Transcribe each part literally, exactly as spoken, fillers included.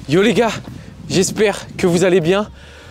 Yo les gars, j'espère que vous allez bien.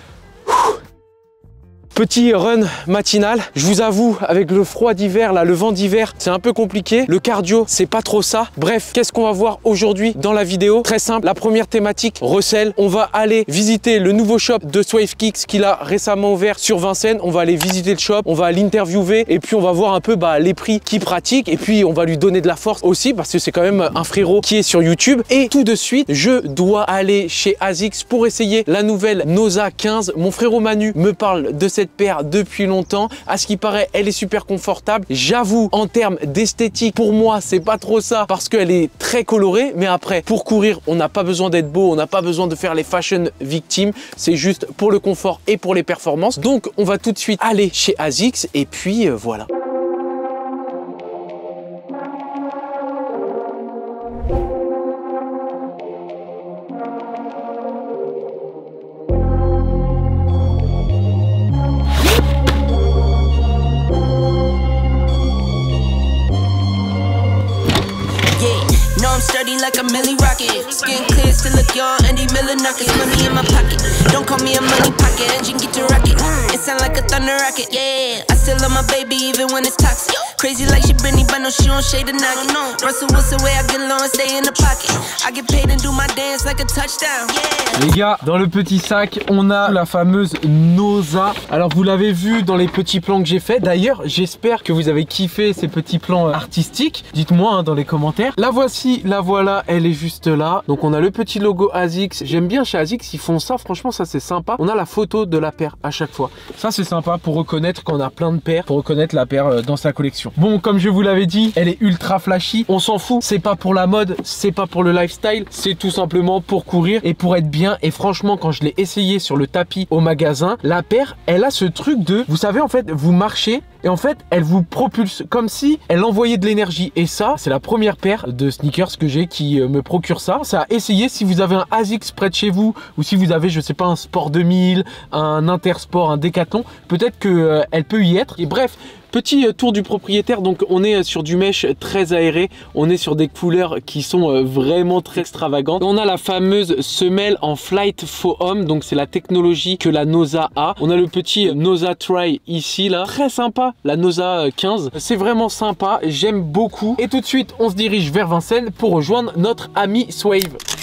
Petit run matinal, je vous avoue, avec le froid d'hiver, là, le vent d'hiver, c'est un peu compliqué. Le cardio, c'est pas trop ça. Bref, qu'est-ce qu'on va voir aujourd'hui dans la vidéo? Très simple, la première thématique, Russell. On va aller visiter le nouveau shop de Swavekicks qu'il a récemment ouvert sur Vincennes. On va aller visiter le shop, on va l'interviewer et puis on va voir un peu bah, les prix qu'il pratique. Et puis on va lui donner de la force aussi parce que c'est quand même un frérot qui est sur YouTube. Et tout de suite, je dois aller chez ASICS pour essayer la nouvelle Noza quinze. Mon frérot Manu me parle de cette paire depuis longtemps. À ce qui paraît, elle est super confortable. J'avoue, en termes d'esthétique, pour moi, c'est pas trop ça parce qu'elle est très colorée. Mais après, pour courir, on n'a pas besoin d'être beau, on n'a pas besoin de faire les fashion victimes. C'est juste pour le confort et pour les performances. Donc, on va tout de suite aller chez ASICS et puis euh, voilà. Like a Millie Rocket, skin clear, still look young. Andy Miller knockers, money in my pocket. Don't call me a money pocket, engine get to rocket. It sound like a thunder rocket, yeah. I still love my baby even when it's toxic. Crazy like she Britney, but no, she don't shade the noggin. Russell Wilson, way I get low and stay in the pocket. I get paid and do my dance like a touchdown, yeah. Les gars, dans le petit sac, on a la fameuse Noza. Alors vous l'avez vu dans les petits plans que j'ai fait. D'ailleurs, j'espère que vous avez kiffé ces petits plans artistiques. Dites-moi hein, dans les commentaires. La voici, la voilà, elle est juste là. Donc on a le petit logo ASICS. J'aime bien chez ASICS, ils font ça. Franchement, ça c'est sympa. On a la photo de la paire à chaque fois. Ça c'est sympa pour reconnaître qu'on a plein de paires, pour reconnaître la paire dans sa collection. Bon, comme je vous l'avais dit, elle est ultra flashy. On s'en fout. C'est pas pour la mode, c'est pas pour le lifestyle. C'est tout simplement pour courir et pour être bien. Et franchement, quand je l'ai essayé sur le tapis au magasin, la paire, elle a ce truc de, vous savez, en fait, vous marchez et en fait, elle vous propulse comme si elle envoyait de l'énergie. Et ça, c'est la première paire de sneakers que j'ai qui me procure ça. Ça à essayer si vous avez un ASICS près de chez vous ou si vous avez, je sais pas, un Sport deux mille, un Intersport, un Decathlon, peut-être que euh, elle peut y être. Et bref, petit tour du propriétaire. Donc on est sur du mesh très aéré, on est sur des couleurs qui sont vraiment très extravagantes. On a la fameuse semelle en flight foam, donc c'est la technologie que la Noza a. On a le petit Noza Try ici là, très sympa, la Noza quinze, c'est vraiment sympa, j'aime beaucoup. Et tout de suite on se dirige vers Vincennes pour rejoindre notre ami Swave.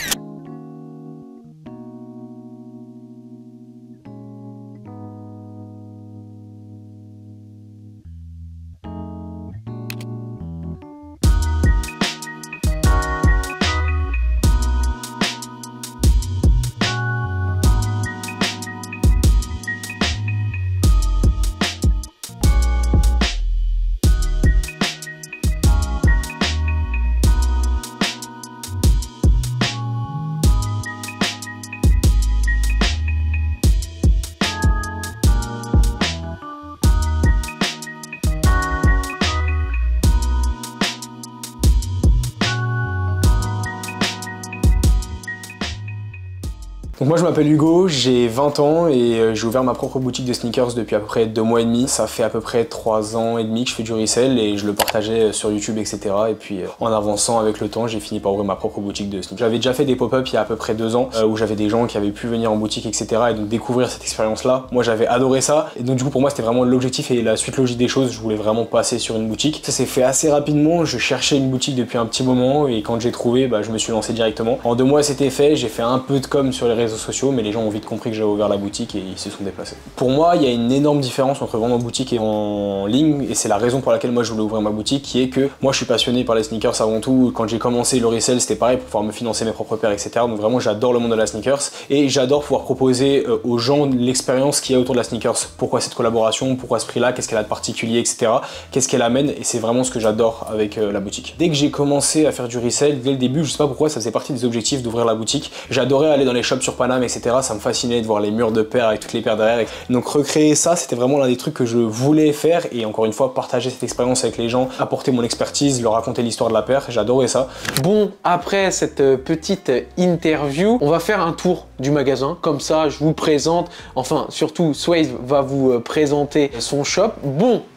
Donc moi je m'appelle Hugo, j'ai vingt ans et j'ai ouvert ma propre boutique de sneakers depuis à peu près deux mois et demi. Ça fait à peu près trois ans et demi que je fais du resell et je le partageais sur YouTube, et cetera. Et puis en avançant avec le temps, j'ai fini par ouvrir ma propre boutique de sneakers. J'avais déjà fait des pop-up il y a à peu près deux ans où j'avais des gens qui avaient pu venir en boutique, et cetera. Et donc découvrir cette expérience-là, moi j'avais adoré ça. Et donc du coup pour moi c'était vraiment l'objectif et la suite logique des choses. Je voulais vraiment passer sur une boutique. Ça s'est fait assez rapidement. Je cherchais une boutique depuis un petit moment et quand j'ai trouvé, bah, je me suis lancé directement. En deux mois c'était fait. J'ai fait un peu de com sur les réseaux sociaux, mais les gens ont vite compris que j'avais ouvert la boutique et ils se sont déplacés. Pour moi, il y a une énorme différence entre vendre en boutique et en ligne, et c'est la raison pour laquelle moi je voulais ouvrir ma boutique, qui est que moi je suis passionné par les sneakers avant tout. Quand j'ai commencé le resell, c'était pareil pour pouvoir me financer mes propres paires, et cetera. Donc vraiment, j'adore le monde de la sneakers et j'adore pouvoir proposer aux gens l'expérience qu'il y a autour de la sneakers. Pourquoi cette collaboration, pourquoi ce prix-là, qu'est-ce qu'elle a de particulier, et cetera. Qu'est-ce qu'elle amène, et c'est vraiment ce que j'adore avec la boutique. Dès que j'ai commencé à faire du resell, dès le début, je sais pas pourquoi, ça faisait partie des objectifs d'ouvrir la boutique. J'adorais aller dans les shops sur Paname, et cetera. Ça me fascinait de voir les murs de paires avec toutes les paires derrière. Donc recréer ça, c'était vraiment l'un des trucs que je voulais faire, et encore une fois, partager cette expérience avec les gens, apporter mon expertise, leur raconter l'histoire de la paire, j'adorais ça. Bon, après cette petite interview, on va faire un tour du magasin. Comme ça, je vous présente, enfin surtout Swave va vous présenter son shop. Bon,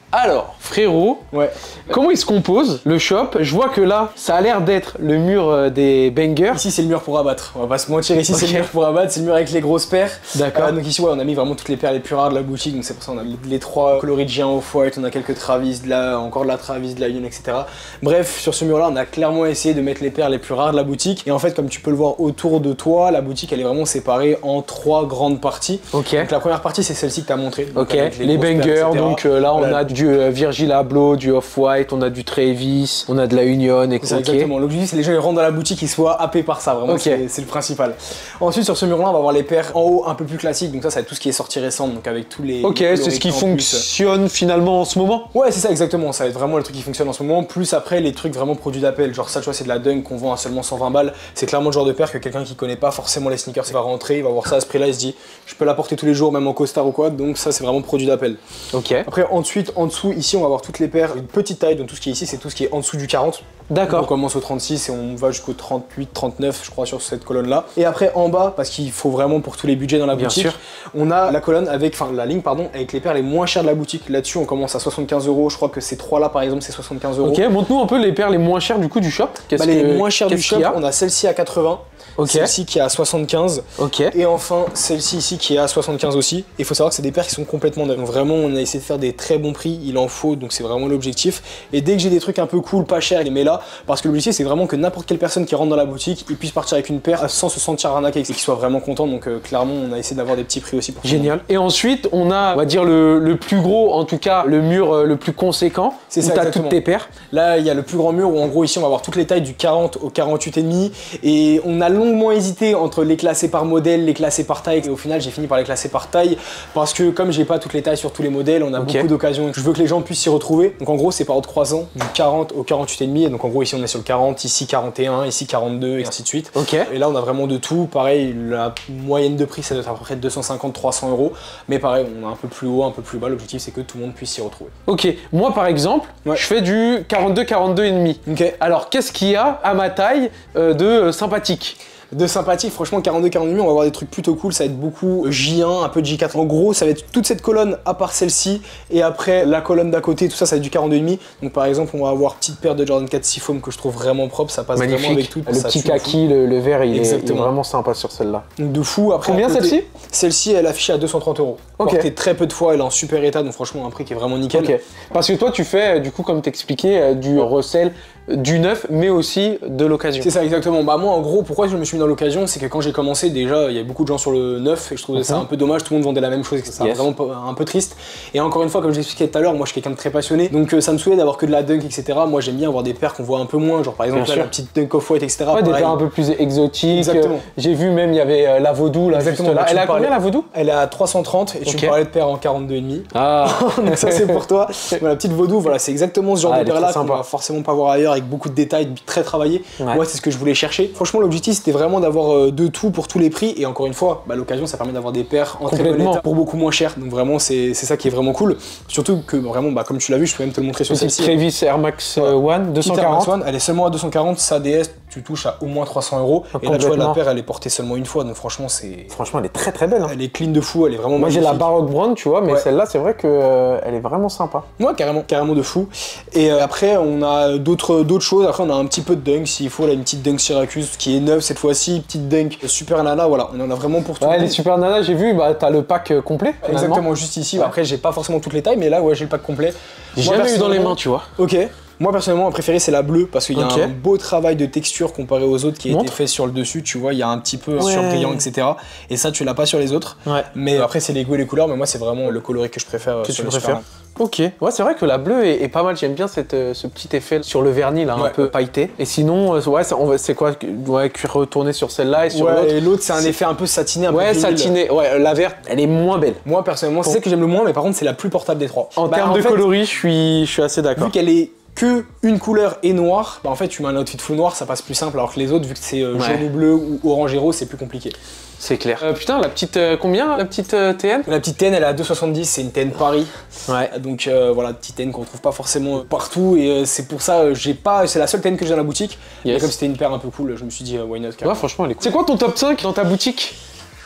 Alors, frérot, ouais. comment il se compose le shop? Je vois que là, ça a l'air d'être le mur euh, des bangers. Ici, c'est le mur pour abattre. On va pas se mentir, ici, okay. c'est le mur pour abattre. C'est le mur avec les grosses paires. D'accord. Euh, donc ici, ouais, on a mis vraiment toutes les paires les plus rares de la boutique. Donc c'est pour ça qu'on a les trois coloris de géant off-white. On a quelques Travis, de la, encore de la Travis, de la Union, et cetera. Bref, sur ce mur-là, on a clairement essayé de mettre les paires les plus rares de la boutique. Et en fait, comme tu peux le voir autour de toi, la boutique, elle est vraiment séparée en trois grandes parties. Ok. Donc la première partie, c'est celle-ci que tu as montré. Ok. Les, les bangers. Donc euh, là, on voilà. a du euh, Virgil Abloh, du Off-White, on a du Travis, on a de la Union, et cetera. Exactement. L'objectif, c'est que les gens ils rentrent dans la boutique, ils soient happés par ça. Vraiment, okay. c'est le principal. Ensuite, sur ce mur-là, on va avoir les paires en haut un peu plus classiques. Donc ça, ça va être tout ce qui est sorti récent, donc avec tous les. Ok, c'est ce qui fonctionne plus. Finalement en ce moment. Ouais, c'est ça exactement. Ça va être vraiment le truc qui fonctionne en ce moment. Plus après, les trucs vraiment produits d'appel. Genre ça, tu vois, c'est de la Dunk qu'on vend à seulement cent vingt balles. C'est clairement le genre de paire que quelqu'un qui connaît pas forcément les sneakers, il va rentrer, il va voir ça à ce prix-là, il se dit, je peux la porter tous les jours, même en costard ou quoi. Donc ça, c'est vraiment produit d'appel. Ok. Après, ensuite, en dessous, ici, on va avoir toutes les paires, une petite taille. Donc tout ce qui est ici, c'est tout ce qui est en dessous du quarante. D'accord. On commence au trente-six et on va jusqu'au trente-huit, trente-neuf, je crois, sur cette colonne-là. Et après, en bas, parce qu'il faut vraiment pour tous les budgets dans la boutique, Bien sûr. on a la colonne avec, enfin la ligne, pardon, avec les paires les moins chères de la boutique. Là-dessus, on commence à soixante-quinze euros. Je crois que ces trois-là, par exemple, c'est soixante-quinze euros. Ok, montre-nous un peu les paires les moins chères du coup du shop. Bah, les que, moins chères du shop, on a celle-ci à quatre-vingts. Okay. Celle-ci qui est à soixante-quinze. Okay. Et enfin, celle-ci ici qui est à soixante-quinze aussi. Il faut savoir que c'est des paires qui sont complètement neuves. Donc vraiment, on a essayé de faire des très bons prix. Il en faut, donc c'est vraiment l'objectif. Et dès que j'ai des trucs un peu cool, pas chers, je les mets là. Parce que l'objectif, c'est vraiment que n'importe quelle personne qui rentre dans la boutique, il puisse partir avec une paire sans se sentir arnaqué et qu'il soit vraiment content. Donc euh, clairement, on a essayé d'avoir des petits prix aussi pour Génial. Et ensuite, on a, on va dire, le, le plus gros, en tout cas, le mur euh, le plus conséquent. C'est ça, t'as toutes tes paires. Là, il y a le plus grand mur où en gros, ici, on va avoir toutes les tailles du quarante au quarante-huit virgule cinq. Et on a longuement hésité entre les classer par modèle, les classer par taille, et au final j'ai fini par les classer par taille parce que comme j'ai pas toutes les tailles sur tous les modèles, on a okay. beaucoup d'occasions, je veux que les gens puissent s'y retrouver. Donc en gros c'est par ordre croissant du quarante au quarante-huit virgule cinq, et donc en gros ici on est sur le quarante, ici quarante et un, ici quarante-deux et ainsi de suite. Okay. Et là on a vraiment de tout, pareil la moyenne de prix ça doit être à peu près deux cent cinquante à trois cents euros, mais pareil on a un peu plus haut, un peu plus bas, l'objectif c'est que tout le monde puisse s'y retrouver. Ok, moi par exemple, ouais. je fais du quarante-deux quarante-deux virgule cinq. Okay. Alors qu'est-ce qu'il y a à ma taille euh, de euh, sympathique? De sympathique, franchement quarante-deux quarante-deux, on va avoir des trucs plutôt cool, ça va être beaucoup J un, un peu de J quatre. En gros, ça va être toute cette colonne à part celle-ci, et après la colonne d'à côté, tout ça, ça va être du quarante-deux virgule cinq. Donc par exemple, on va avoir petite paire de Jordan quatre Seafoam que je trouve vraiment propre, ça passe Magnifique. Vraiment avec tout. Le ça petit kaki, le, le vert, il est, il est vraiment sympa sur celle-là. Donc de fou. Après, combien celle-ci? Celle-ci, elle est affichée à deux cent trente euros. Ok. Portée très peu de fois, elle est en super état, donc franchement un prix qui est vraiment nickel. Okay. Parce que toi, tu fais, du coup, comme t'expliquais, du resell, du neuf, mais aussi de l'occasion. C'est ça, exactement. Bah moi, en gros, pourquoi je me suis mis dans l'occasion, c'est que quand j'ai commencé, déjà, il y a beaucoup de gens sur le neuf, et je trouvais uh-huh. ça un peu dommage, tout le monde vendait la même chose, c'est yes. vraiment un peu triste. Et encore une fois, comme j'expliquais tout à l'heure, moi je suis quelqu'un de très passionné, donc euh, ça me saoulait d'avoir que de la dunk, et cetera. Moi j'aime bien avoir des paires qu'on voit un peu moins, genre par exemple là, la petite dunk off-white, et cetera. Ouais, des paires un peu plus exotiques. Exactement. J'ai vu même, il y avait euh, la Vaudou, là, Exactement, juste là. Elle a combien la Vaudou? Elle est à trois cent trente, et okay. tu me parlais de paires en quarante-deux virgule cinq. Ah donc ça c'est pour toi. Voilà, la petite Vaudou, voilà, c'est exactement ce genre ah, de paire là qu'on va forcément pas voir ailleurs, avec beaucoup de détails, très travaillé. Ouais. Moi, c'est ce que je voulais chercher. Franchement, l'objectif, c'était vraiment d'avoir euh, de tout pour tous les prix. Et encore une fois, bah, l'occasion, ça permet d'avoir des paires en très bon état pour beaucoup moins cher. Donc vraiment, c'est ça qui est vraiment cool. Surtout que vraiment, bah, comme tu l'as vu, je peux même te le montrer sur celle-ci. Travis Air Max One deux cent quarante. One, elle est seulement à deux cent quarante. Sa D S, tu touches à au moins trois cents euros. Et là, tu vois, la paire, elle est portée seulement une fois. Donc franchement, c'est. Franchement, elle est très très belle. Hein. Elle est clean de fou. Elle est vraiment. Moi, j'ai la Baroque Brown, tu vois, mais ouais. celle-là, c'est vrai que euh, elle est vraiment sympa. Ouais, carrément, carrément de fou. Et euh, après, on a d'autres d'autres choses. Après, on a un petit peu de dunk s'il faut. Là, une petite dunk Syracuse qui est neuve cette fois-ci, petite dunk Super Nana, voilà, on en a vraiment pour tout. Ouais, les Super Nana, j'ai vu, bah t'as le pack euh, complet. Finalement. Exactement, juste ici. Ouais. Après, j'ai pas forcément toutes les tailles, mais là, ouais, j'ai le pack complet. J'ai jamais eu dans les mains, tu vois. Ok. Moi personnellement, ma préférée c'est la bleue parce qu'il y a okay. un beau travail de texture comparé aux autres qui a Montre. été fait sur le dessus. Tu vois, il y a un petit peu ouais. surbrillant, et cetera. Et ça, tu l'as pas sur les autres. Ouais. Mais après, c'est les goûts et les couleurs. Mais moi, c'est vraiment le coloris que je préfère. Que tu préfères. Ok, ouais, c'est vrai que la bleue est, est pas mal. J'aime bien cette, euh, ce petit effet sur le vernis là, ouais. un peu pailleté. Et sinon, euh, ouais, c'est quoi, ouais, retourner sur celle-là et sur ouais, l'autre. Et l'autre, c'est un effet un peu satiné, un ouais, peu satiné. Ouais, la verte, elle est moins belle. Moi personnellement, c'est celle que j'aime le moins, mais par contre, c'est la plus portable des trois. En bah, termes en de fait, coloris, je suis, je suis assez d'accord. Vu qu'elle est que une couleur est noire, bah en fait tu mets un outfit full noir, ça passe plus simple, alors que les autres, vu que c'est euh, ouais. jaune ou bleu ou orange et rose, c'est plus compliqué. C'est clair. Euh, putain, la petite euh, combien la petite euh, T N? La petite T N, elle est à deux soixante-dix, c'est une T N Paris. Ouais. Donc euh, voilà, petite T N qu'on retrouve pas forcément partout, et euh, c'est pour ça, euh, j'ai pas, c'est la seule T N que j'ai dans la boutique. Yes. Et comme c'était une paire un peu cool, je me suis dit euh, why not. Ouais, franchement, elle est cool. C'est quoi ton top cinq dans ta boutique?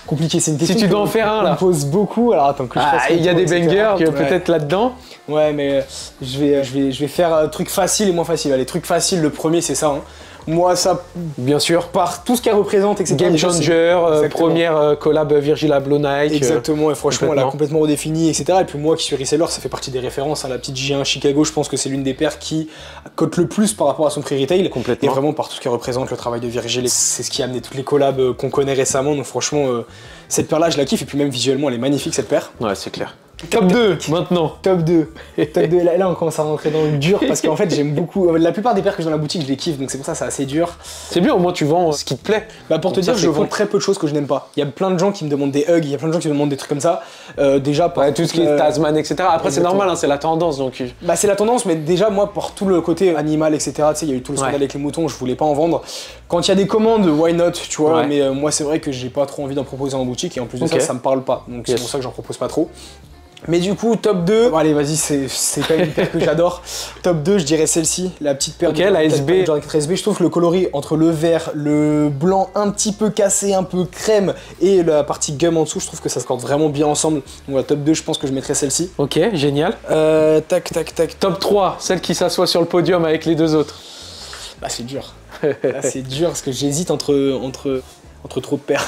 compliqué. C'est une question. Si tu dois en faire un là. On me pose beaucoup. Alors attends que je fasse. Ah, il y a des bangers ouais. peut-être là-dedans. Ouais, mais euh, je vais, je vais, je vais faire euh, trucs faciles et moins faciles. Les trucs faciles, le premier c'est ça. Hein. Moi, ça, bien sûr, par tout ce qu'elle représente, et cetera. Game Changer, euh, première euh, collab Virgil Abloh Nike. Exactement, et franchement, elle a complètement redéfini, et cetera. Et puis moi qui suis reseller, ça fait partie des références. Hein. La petite J un Chicago, je pense que c'est l'une des paires qui cote le plus par rapport à son prix retail. Complètement. Et vraiment par tout ce qu'elle représente, le travail de Virgil, c'est ce qui a amené toutes les collabs qu'on connaît récemment. Donc franchement, euh, cette paire-là, je la kiffe. Et puis même visuellement, elle est magnifique cette paire. Ouais, c'est clair. Top deux maintenant. Top deux. Top deux. Là, là, on commence à rentrer dans le dur parce qu'en fait, j'aime beaucoup. La plupart des paires que j'ai dans la boutique, je les kiffe, donc c'est pour ça que c'est assez dur. C'est bien, au moins tu vends ce qui te plaît. Bah, pour te donc dire, ça, je vends cool. très peu de choses que je n'aime pas. Il y a plein de gens qui me demandent des hugs, il y a plein de gens qui me demandent des trucs comme ça. Euh, déjà, par ouais, tout ce qui est Tasman, et cetera. Après, c'est normal, hein, c'est la tendance. Donc... Bah, c'est la tendance, mais déjà, moi, pour tout le côté animal, et cetera, tu sais, il y a eu tout le scandale ouais. avec les moutons, je voulais pas en vendre. Quand il y a des commandes, why not, tu vois, ouais. mais euh, moi, c'est vrai que j'ai pas trop envie d'en proposer en boutique et en plus de okay. ça, ça me parle pas. Donc, yes. c'est pour ça que j'en propose pas trop. Mais du coup, top deux, bon, allez vas-y, c'est quand même une paire que j'adore. Top deux, je dirais celle-ci, la petite paire okay, de la S B. Jordan quatre S B. Je trouve que le coloris entre le vert, le blanc un petit peu cassé, un peu crème et la partie gum en dessous, je trouve que ça se corde vraiment bien ensemble. Donc voilà, top deux, je pense que je mettrais celle-ci. Ok, génial. Euh, tac, tac, tac. Top trois, celle qui s'assoit sur le podium avec les deux autres. Bah c'est dur. Là c'est dur parce que j'hésite entre, entre, entre trop de paires.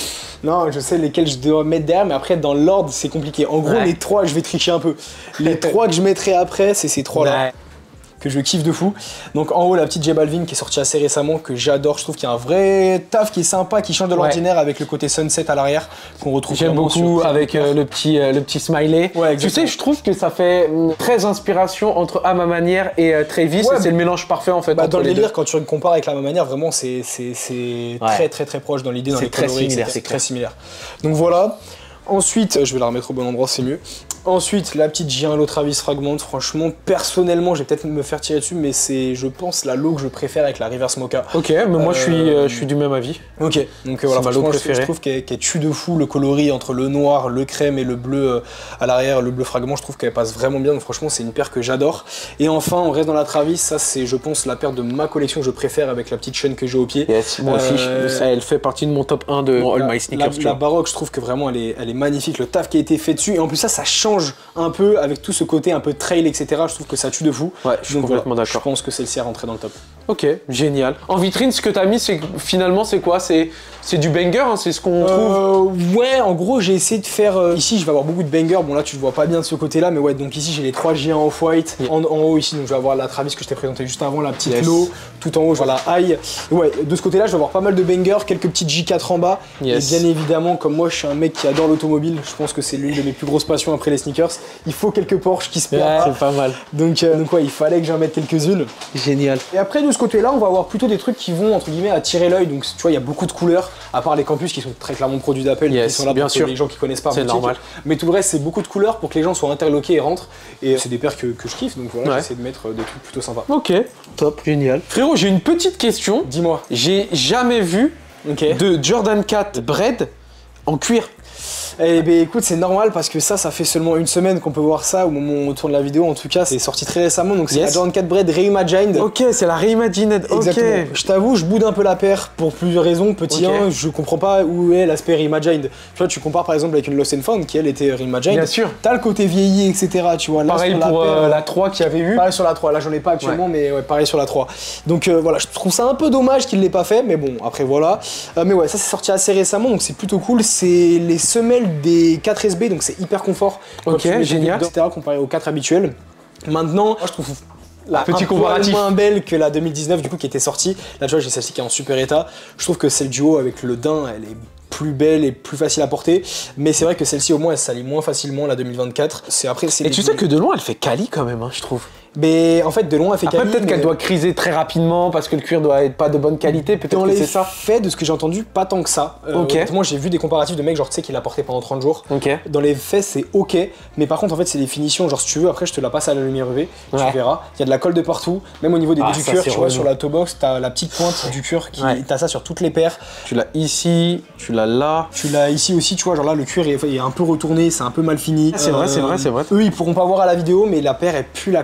Non, je sais lesquels je dois mettre derrière, mais après dans l'ordre c'est compliqué. En gros, ouais. les trois, je vais tricher un peu. Les trois que je mettrai après, c'est ces trois-là. Ouais. Que je kiffe de fou. Donc en haut, la petite J Balvin qui est sortie assez récemment, que j'adore. Je trouve qu'il y a un vrai taf qui est sympa, qui change de l'ordinaire ouais. avec le côté sunset à l'arrière qu'on retrouve. J'aime beaucoup avec euh, le petit euh, le petit smiley. Ouais, tu sais, je trouve que ça fait très inspiration entre À ma manière et euh, Travis. Ouais, c'est le mélange parfait en fait. Bah, dans le délire, quand tu le compares avec La ma manière, vraiment c'est c'est ouais. très très très proche dans l'idée, dans les très coloris, similaire. C'est très similaire. Donc voilà. Ensuite, je vais la remettre au bon endroit, c'est mieux. Ensuite, la petite J un Low Travis Fragment, franchement, personnellement, je vais peut-être me faire tirer dessus, mais c'est, je pense, la low que je préfère avec la Reverse Mocha. Ok, mais moi euh... je, suis, euh, je suis du même avis. Ok, donc voilà, ma low préférée. Je trouve qu'elle qu'elle tue de fou le coloris entre le noir, le crème et le bleu à l'arrière, le bleu fragment, je trouve qu'elle passe vraiment bien, donc franchement, c'est une paire que j'adore. Et enfin, on reste dans la Travis, ça c'est, je pense, la paire de ma collection que je préfère avec la petite chaîne que j'ai au pied. Yes, moi aussi, euh... elle fait partie de mon top un de bon, All My Sneakers. La, la baroque, je trouve que vraiment, elle est, elle est magnifique, le taf qui a été fait dessus, et en plus ça, ça change un peu avec tout ce côté un peu trail, et cetera. Je trouve que ça tue de fou. Ouais, je suis donc complètement voilà, d'accord. Je pense que celle-ci est rentrée dans le top. Ok, génial. En vitrine, ce que tu as mis, c'est finalement, c'est quoi? C'est du banger, hein, c'est ce qu'on euh, trouve. Ouais, en gros, j'ai essayé de faire. Euh, ici, je vais avoir beaucoup de bangers. Bon, là, tu le vois pas bien de ce côté-là, mais ouais, donc ici, j'ai les trois J un Off-White. Yeah. En, en haut, ici, donc je vais avoir la Travis que je t'ai présenté juste avant, la petite yes. Low. Tout en haut, je vois la High. Ouais, de ce côté-là, je vais avoir pas mal de bangers, quelques petites J quatre en bas. Yes. Et bien évidemment, comme moi, je suis un mec qui adore l'automobile, je pense que c'est l'une de mes plus grosses passions après les sneakers. Il faut quelques Porsche qui se perdent. Yeah, c'est pas mal. Donc, euh, donc ouais, il fallait que j'en mette quelques-unes. Génial. Et après, de ce côté-là, on va avoir plutôt des trucs qui vont, entre guillemets, attirer l'œil. Donc, tu vois, il y a beaucoup de couleurs, à part les campus qui sont très clairement produits d'Apple, yes, qui sont là bien pour sûr. les gens qui connaissent pas. C'est normal. Mais tout le reste, c'est beaucoup de couleurs pour que les gens soient interloqués et rentrent. Et c'est des paires que, que je kiffe, donc voilà, ouais. j'essaie de mettre des trucs plutôt sympas. Ok, top, génial. Frérot, j'ai une petite question. Dis-moi. J'ai jamais vu okay. de Jordan quatre Bread en cuir. Eh ben écoute, c'est normal parce que ça, ça fait seulement une semaine qu'on peut voir ça au moment où on tourne la vidéo. En tout cas, c'est sorti très récemment, donc c'est yes. la Jordan quatre Bread Reimagined. Ok, c'est la Reimagined. Exactement. Okay. Je t'avoue, je boude un peu la paire pour plusieurs raisons. Petit okay. un, je comprends pas où est l'aspect Reimagined. Tu vois, tu compares par exemple avec une Lost and Found qui elle était Reimagined. Bien sûr. T'as le côté vieilli, et cetera. Tu vois. Là, pareil sur pour la, paire, euh, la trois qu'il y avait eu. Pareil sur la trois. Là, j'en ai pas actuellement, ouais. mais ouais, pareil sur la trois. Donc euh, voilà, je trouve ça un peu dommage qu'il l'ait pas fait, mais bon, après voilà. Euh, mais ouais, ça c'est sorti assez récemment, donc c'est plutôt cool. C'est les semelles des quatre S B, donc c'est hyper confort. Ok, génial. et cetera comparé aux quatre habituels. Maintenant, moi, je trouve la petit un comparatif moins belle que la deux mille dix-neuf du coup qui était sortie. Là, tu vois, j'ai celle-ci qui est en super état. Je trouve que celle du haut avec le daim, elle est plus belle et plus facile à porter, mais c'est vrai que celle-ci au moins elle s'allie moins facilement la deux mille vingt-quatre. C'est après c'est et tu sais que de loin elle fait quali quand même, hein, je trouve. Mais en fait de loin elle fait après, quali. Peut-être mais... qu'elle doit criser très rapidement parce que le cuir doit être pas de bonne qualité. Peut-être que c'est ça. Fait de ce que j'ai entendu, pas tant que ça. Euh, ok. Moi j'ai vu des comparatifs de mecs genre tu sais qui l'a porté pendant trente jours. Ok. Dans les faits c'est ok, mais par contre en fait c'est les finitions. Genre si tu veux après je te la passe à la lumière U V, ouais. tu verras. Il y a de la colle de partout, même au niveau des ah, bouts du cuir. Tu vois sur la toe box t'as la petite pointe du cuir qui, ouais. t'as ça sur toutes les paires. Tu l'as ici, tu l'as là. Tu l'as ici aussi, tu vois, genre là le cuir est un peu retourné, c'est un peu mal fini. C'est euh, vrai, c'est vrai, c'est vrai. Eux ils pourront pas voir à la vidéo, mais la paire elle pue la colle de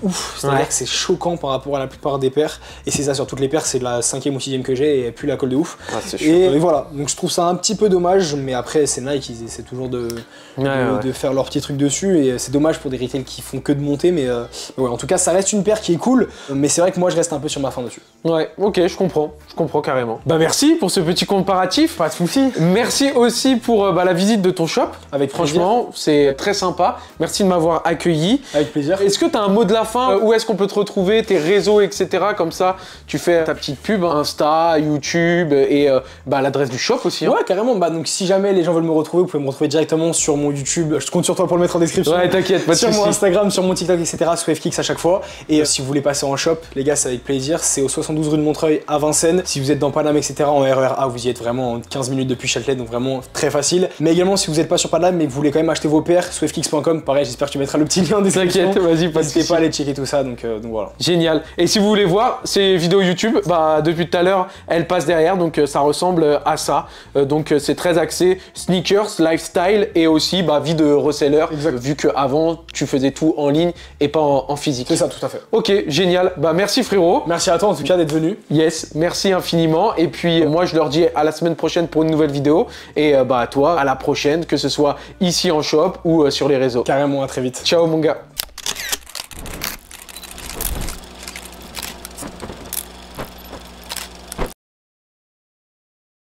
ouf, c'est-à-dire Ouais. que c'est choquant par rapport à la plupart des paires, et c'est ça sur toutes les paires, c'est la cinquième ou sixième que j'ai, et plus la colle de ouf. Ah, c'est chaud. et, et voilà, donc je trouve ça un petit peu dommage, mais après c'est Nike, ils essaient toujours de, Ouais, de, ouais. de faire leur petit truc dessus, et c'est dommage pour des retails qui font que de monter, mais, euh, mais ouais, en tout cas ça reste une paire qui est cool, mais c'est vrai que moi je reste un peu sur ma fin dessus. Ouais, ok, je comprends, je comprends carrément. Bah merci pour ce petit comparatif. Pas de soucis. Merci aussi pour euh, bah, la visite de ton shop. Avec plaisir. Franchement, c'est très sympa. Merci de m'avoir accueilli. Avec plaisir. Est-ce que tu as un mot de la fin? Où est-ce qu'on peut te retrouver, tes réseaux, et cetera. Comme ça, tu fais ta petite pub, hein, Insta, YouTube et euh, bah, l'adresse du shop aussi. Hein. Ouais, carrément. Bah, donc, si jamais les gens veulent me retrouver, vous pouvez me retrouver directement sur mon YouTube. Je compte sur toi pour le mettre en description. Ouais, t'inquiète, pas de Sur mon soucis. Instagram, sur mon TikTok, et cetera. Swiftkick à chaque fois. Et euh, si vous voulez passer en shop, les gars, c'est avec plaisir. C'est au soixante-douze rue de Montreuil à Vincennes. Si vous êtes dans Paname, et cetera, en R E R A, vous y êtes vraiment en quinze minutes depuis Châtelet, donc vraiment très facile. Mais également, si vous n'êtes pas sur Paname, mais que vous voulez quand même acheter vos paires, swiftkick point com. Pareil, j'espère que tu mettras le petit lien en description. T'inquiète, vas-y, pas de N'hésitez soucis. pas à aller checker tout ça. Donc, euh, donc voilà. Génial. Et si vous voulez voir ces vidéos YouTube, bah depuis tout à l'heure, elles passent derrière, donc euh, ça ressemble à ça. Euh, donc euh, c'est très axé sneakers, lifestyle et aussi bah, vie de reseller, Exact. euh, vu qu'avant tu faisais tout en ligne et pas en, en physique. C'est ça, tout à fait. Ok, génial. Bah merci frérot. Merci à toi en tout cas d'être venu. Yes, merci infiniment. Et puis euh, moi je leur dis à la semaine prochaine pour une nouvelle vidéo. Et euh, bah à toi, à la prochaine, que ce soit ici en shop ou euh, sur les réseaux. Carrément, à très vite. Ciao mon gars.